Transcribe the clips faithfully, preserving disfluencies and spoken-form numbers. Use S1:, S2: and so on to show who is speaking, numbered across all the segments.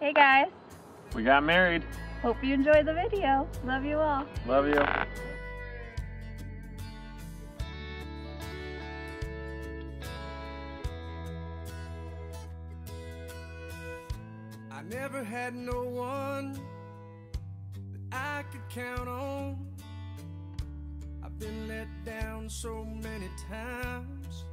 S1: Hey guys,
S2: We got married.
S1: hope you enjoyed the video. Love you all.
S2: Love you.
S3: I never had no one that I could count on. I've been let down so many times.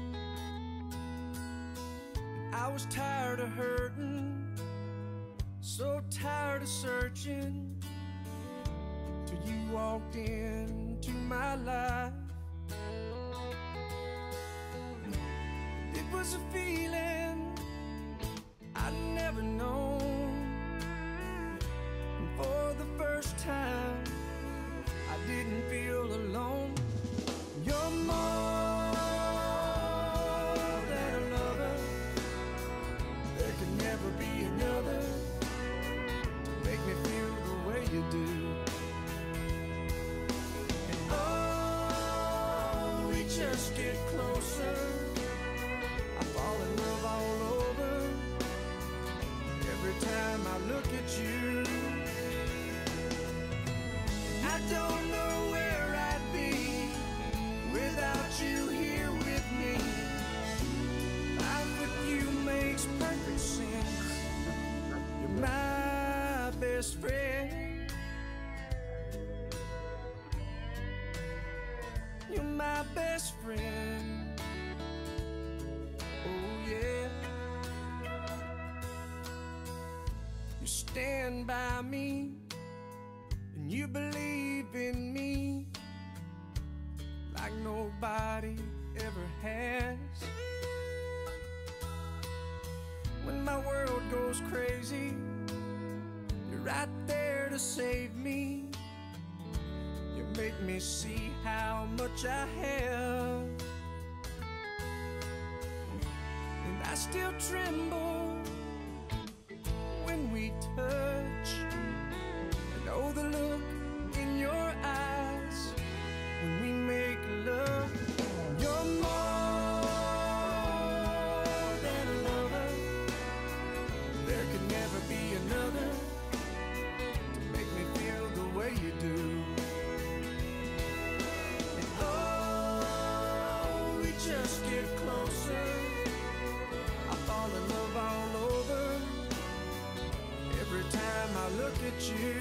S3: And I was tired of hurting, so tired of searching, till you walked into my life. It was a feeling I'd never known, and for the first time I didn't feel alone. You're more than a lover. There can never be another to make me feel the way you do. And oh, we just get closer, I fall in love all over every time I look at you. I don't know where I'd be without you here with me. Life with you makes perfect sense. You're my best friend. You're my best friend. Oh yeah. You stand by me and you believe in me like nobody ever has. When my world goes crazy, you're right there to save me. You make me see how much I have, and I still tremble when we touch. And oh, the look in your eyes when we make love. You're more than a lover. There could never be another to make me feel the way you do. And oh, we just get closer, I fall in love all over every time I look at you.